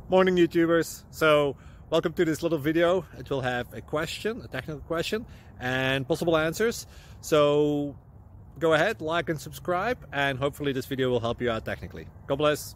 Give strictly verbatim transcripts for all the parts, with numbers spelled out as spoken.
Morning YouTubers. So welcome to this little video. It will have a question, a technical question, and possible answers. So go ahead, like and subscribe, and hopefully this video will help you out technically. God bless.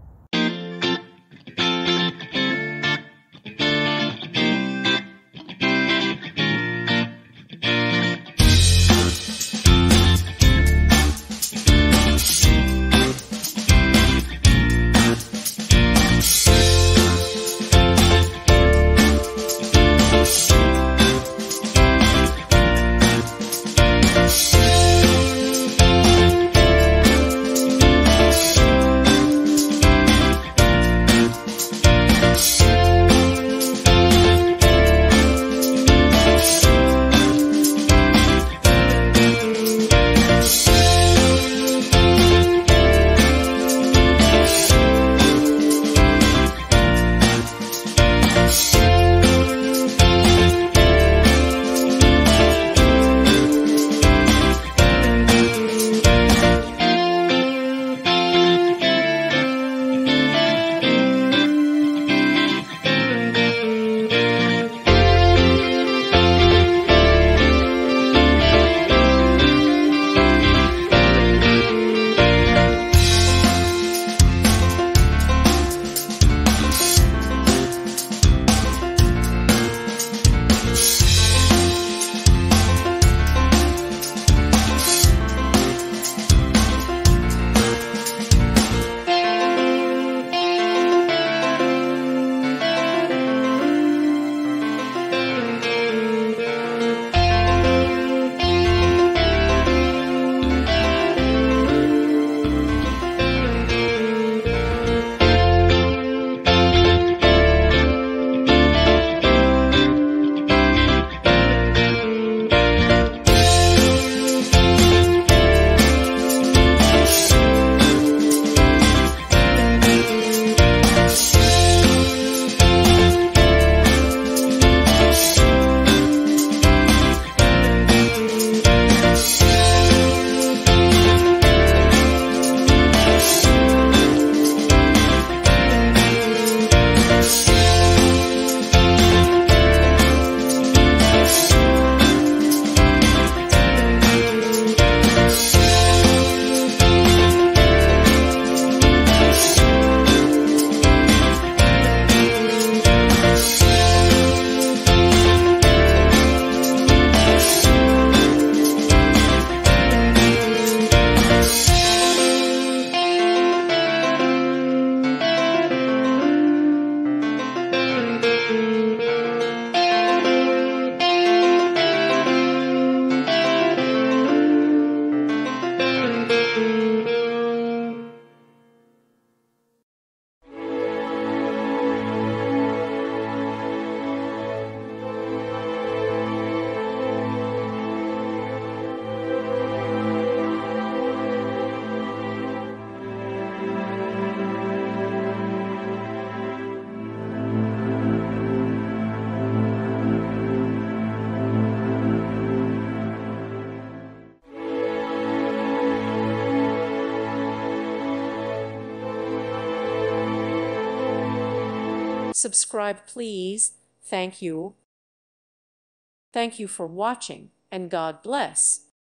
Subscribe, please. Thank you. Thank you for watching, and God bless.